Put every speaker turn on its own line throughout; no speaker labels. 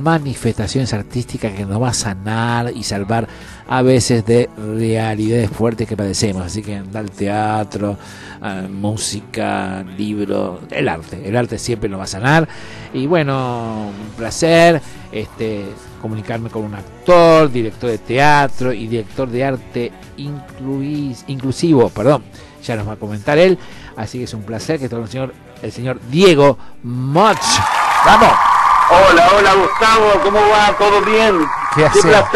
manifestaciones artísticas que nos va a sanar y salvar a veces de realidades fuertes que padecemos. Así que anda al teatro, música, libro, el arte siempre nos va a sanar. Y bueno, un placer comunicarme con un actor, director de teatro y director de arte inclusivo, ya nos va a comentar él, así que es un placer que esté con el señor Diego Moch. ¡Vamos!
Hola Gustavo, ¿cómo va? ¿Todo bien?
¡Qué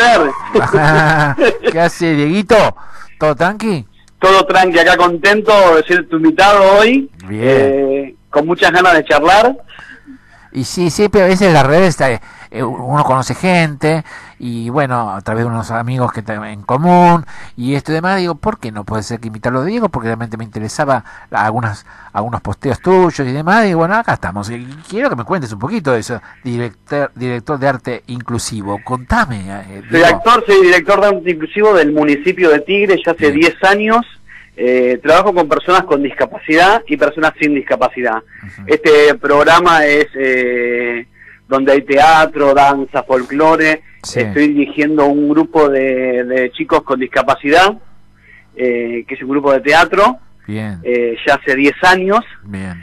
placer!
¿Qué hace, Dieguito? ¿Todo tranqui?
Todo tranqui, acá contento de ser tu invitado hoy.
Bien.
Con muchas ganas de charlar.
Y sí, pero a veces en las redes uno conoce gente y bueno, a través de unos amigos que tenemos en común y esto y demás, digo, ¿por qué no puede ser que invitarlo a Diego? Porque realmente me interesaba algunos posteos tuyos y demás, y bueno, acá estamos. Y quiero que me cuentes un poquito de eso, director de arte inclusivo. Contame.
Soy director de arte inclusivo del municipio de Tigre ya hace 10 años. Trabajo con personas con discapacidad y personas sin discapacidad. Uh-huh. Este programa es donde hay teatro, danza, folclore. Sí. Estoy dirigiendo un grupo de chicos con discapacidad, que es un grupo de teatro.
Bien.
Ya hace 10 años.
Bien.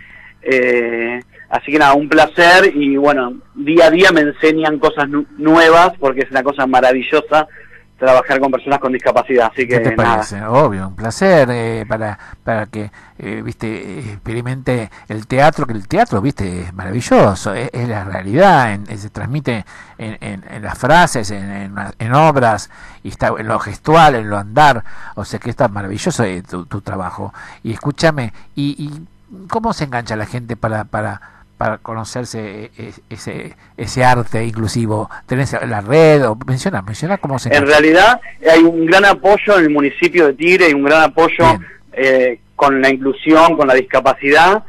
Así que nada, un placer y bueno, día a día me enseñan cosas nuevas porque es una cosa maravillosa trabajar con personas con discapacidad, así que
¿qué te parece?
Nada.
Obvio, un placer para que experimente el teatro, que el teatro, es maravilloso, es la realidad, se transmite en las frases, en obras, y está en lo gestual, en lo andar, o sea que está maravilloso tu trabajo. Y escúchame, y ¿cómo se engancha la gente para conocerse ese arte inclusivo? ¿Tenés la red? O menciona cómo se engancha.
En realidad hay un gran apoyo en el municipio de Tigre, hay un gran apoyo con la inclusión, con la discapacidad.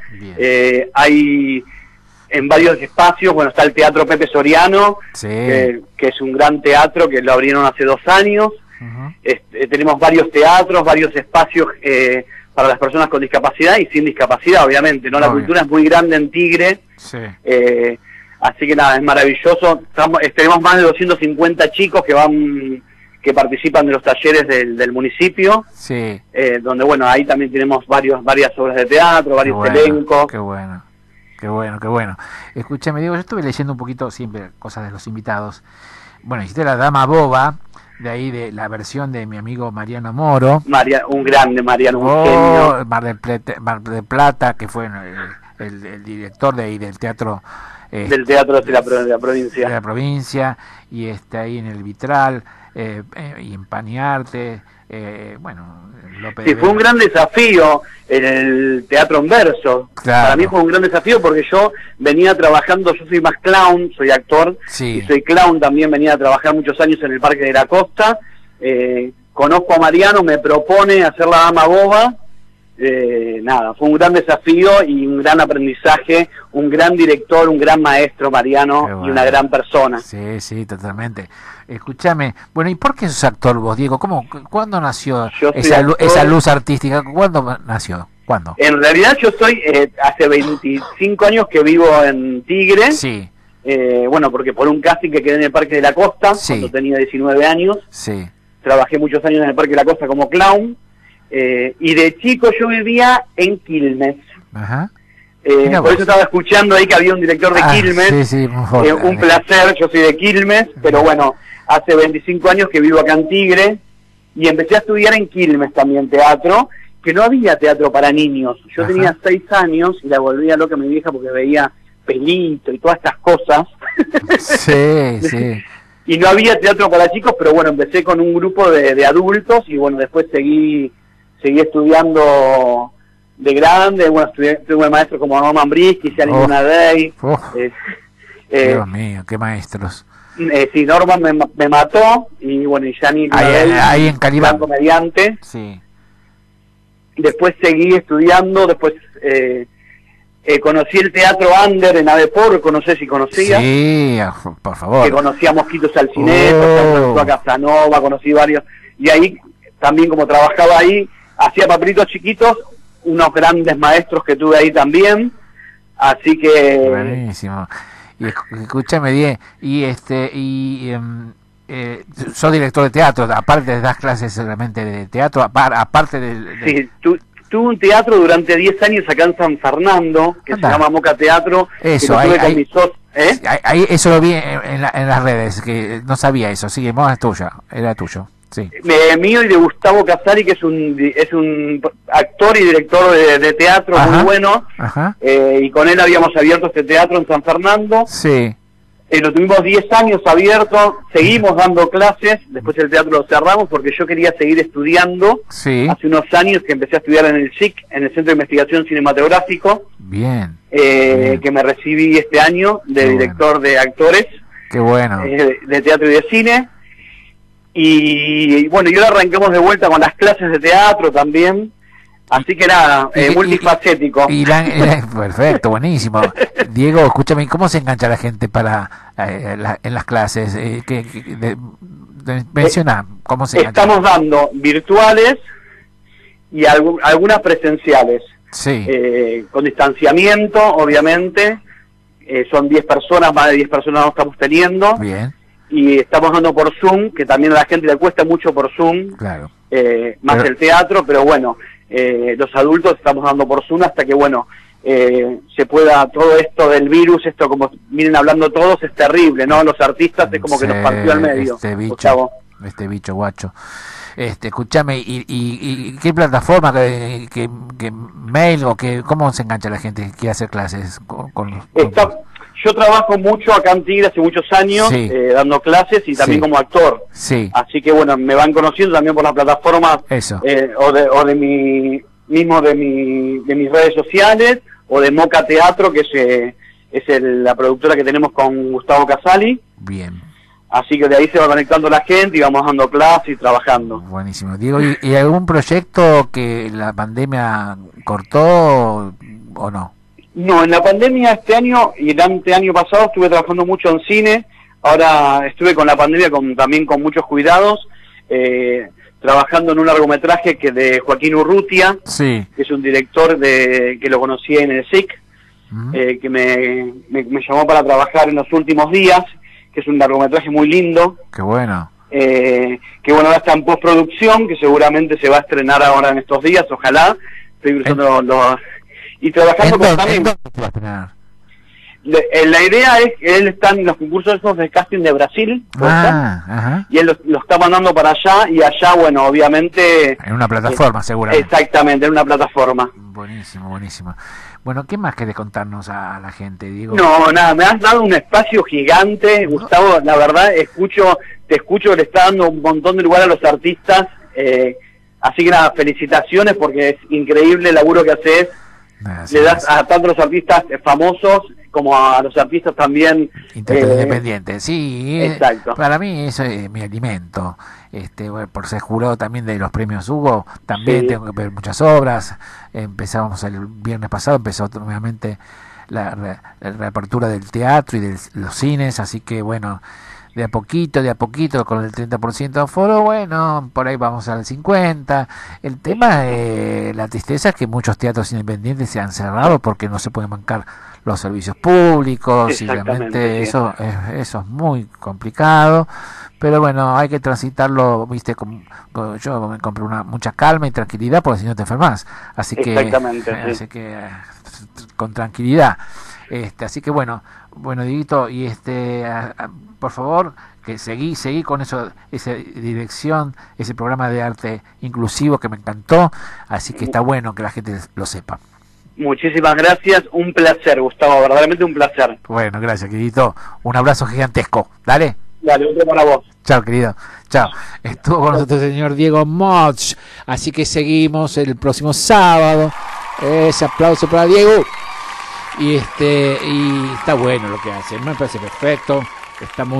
Hay en varios espacios, bueno, está el Teatro Pepe Soriano,
sí,
que es un gran teatro que lo abrieron hace 2 años. Uh-huh. Tenemos varios teatros, varios espacios para las personas con discapacidad y sin discapacidad, obviamente, ¿no? La cultura es muy grande en Tigre, sí. Así que nada, es maravilloso. Tenemos más de 250 chicos que participan de los talleres del municipio,
sí.
Donde, bueno, ahí también tenemos varias obras de teatro, varios elencos.
Qué bueno. Escúchame, Diego, yo estuve leyendo un poquito siempre cosas de los invitados. Bueno, hiciste La Dama Boba, de ahí de la versión de mi amigo Mariano Moro.
Un grande Mariano, un genio.
Mar del Plata, que fue el director de ahí del teatro.
Del teatro de la provincia.
De la provincia, y ahí en el Vitral, y en Paniarte, López.
Sí, fue un gran desafío en el teatro en verso.
Claro.
Para mí fue un gran desafío porque yo venía trabajando, yo soy más clown, soy actor,
sí,
y soy clown, también venía a trabajar muchos años en el Parque de la Costa. Conozco a Mariano, me propone hacer La Dama Boba. Nada, fue un gran desafío y un gran aprendizaje, un gran director, un gran maestro Mariano, bueno, y una gran persona.
Sí, totalmente. Escúchame, bueno, ¿y por qué sos actor vos, Diego? ¿Cuándo nació esa luz artística? ¿Cuándo nació? ¿Cuándo?
En realidad yo soy, hace 25 años que vivo en Tigre.
Sí.
Bueno, porque por un casting que quedé en el Parque de la Costa, sí, cuando tenía 19 años.
Sí.
Trabajé muchos años en el Parque de la Costa como clown. Y de chico yo vivía en Quilmes.
Ajá.
Por eso estaba escuchando ahí que había un director de Quilmes.
Sí,
un placer, yo soy de Quilmes, pero bueno, hace 25 años que vivo acá en Tigre y empecé a estudiar en Quilmes también teatro, que no había teatro para niños. Yo tenía 6 años y la volvía loca mi vieja porque veía Pelito y todas estas cosas.
Sí.
Y no había teatro para chicos, pero bueno, empecé con un grupo de adultos y bueno, después seguí estudiando de grande. Bueno, tuve maestros como Norman Brisky, Gianni Lunadei.
Dios mío, qué maestros.
Sí, Norman me mató, y bueno, y Gianni
ahí en Calibán,
gran comediante.
Sí.
Después seguí estudiando, después conocí el teatro Under en Aveporco, no sé si conocías.
Sí, por favor.
Que conocí a Mosquitos Alcineto, a Casanova, conocí varios. Y ahí, también como trabajaba ahí, hacía papelitos chiquitos, unos grandes maestros que tuve ahí también. Así que...
Buenísimo. Y escúchame, Die, sos director de teatro, aparte de das clases solamente de teatro, aparte
Sí, tuve un teatro durante 10 años acá en San Fernando, que se llama Moca Teatro.
Eso, ahí eso lo vi en las redes, que no sabía eso. Sí, era tuyo. Sí.
Mío y de Gustavo Casali, que es un actor y director de teatro muy bueno. Y con él habíamos abierto este teatro en San Fernando.
Sí.
Lo tuvimos 10 años abierto, seguimos dando clases, después el teatro lo cerramos porque yo quería seguir estudiando.
Sí.
Hace unos años que empecé a estudiar en el SIC, en el Centro de Investigación Cinematográfico.
Bien.
Que me recibí este año de director de actores.
Qué bueno.
De teatro y de cine. Y bueno, y ahora arrancamos de vuelta con las clases de teatro también. Así que nada, multifacético.
Perfecto, buenísimo. Diego, escúchame, ¿cómo se engancha la gente para en las clases? Menciona, ¿cómo se engancha?
Estamos dando virtuales y algunas presenciales.
Sí.
Con distanciamiento, obviamente. Son 10 personas, más de 10 personas no estamos teniendo.
Bien.
Y estamos dando por Zoom, que también a la gente le cuesta mucho por Zoom.
Claro.
Más el teatro, pero bueno. Los adultos estamos dando por Zoom hasta que, bueno, se pueda, todo esto del virus, esto como vienen hablando todos, es terrible, ¿no? Los artistas es como que nos partió al medio.
Este bicho guacho. Escúchame, ¿y qué plataforma, qué mail o cómo se engancha la gente que quiere hacer clases?
Yo trabajo mucho acá en Tigre hace muchos años,
sí.
Dando clases y también como actor.
Sí.
Así que bueno, me van conociendo también por las plataformas de mis redes sociales o de Moca Teatro, que es la productora que tenemos con Gustavo Casali.
Bien.
Así que de ahí se va conectando la gente y vamos dando clases y trabajando.
Buenísimo. Diego, ¿y algún proyecto que la pandemia cortó o no?
No, en la pandemia este año y el año pasado estuve trabajando mucho en cine. Ahora estuve con la pandemia también con muchos cuidados, trabajando en un largometraje de Joaquín Urrutia,
sí.
Que es un director que lo conocí en el SIC, que me llamó para trabajar en los últimos días, que es un largometraje muy lindo.
Qué bueno.
Que bueno, ahora está en postproducción, que seguramente se va a estrenar ahora en estos días, ojalá. Estoy cruzando y trabajando con también. La idea es que él está en los concursos esos de casting de Brasil, y él lo está mandando para allá, y allá, bueno, obviamente...
En una plataforma, seguramente.
Exactamente, en una plataforma.
Buenísimo, buenísimo. Bueno, ¿qué más querés contarnos a la gente, Diego?
No, nada, me has dado un espacio gigante, Gustavo, la verdad, te escucho, le está dando un montón de lugar a los artistas, así que nada, felicitaciones, porque es increíble el laburo que haces. Le das a tanto los artistas famosos como a los artistas también
independientes. Sí,
exacto.
Para mí eso es mi alimento. Bueno, por ser jurado también de los premios Hugo, también tengo que ver muchas obras. Empezamos el viernes pasado, empezó nuevamente la reapertura del teatro y de los cines, así que bueno, de a poquito, con el 30% de aforo, bueno, por ahí vamos al 50%. El tema de la tristeza es que muchos teatros independientes se han cerrado porque no se pueden bancar los servicios públicos, y realmente eso es muy complicado, pero bueno, hay que transitarlo, viste, yo me compré mucha calma y tranquilidad, porque si no te enfermas, así que con tranquilidad. Así que bueno, Dieguito, y por favor, que seguí con esa dirección, ese programa de arte inclusivo que me encantó, así que está bueno que la gente lo sepa.
Muchísimas gracias, un placer, Gustavo, verdaderamente un placer.
Bueno, gracias, queridito, un abrazo gigantesco, dale.
Dale, otro para vos.
Chao, querido. Chao. Estuvo con nosotros el señor Diego Moch, así que seguimos el próximo sábado. Ese aplauso para Diego. Y está bueno lo que hace, me parece perfecto, está muy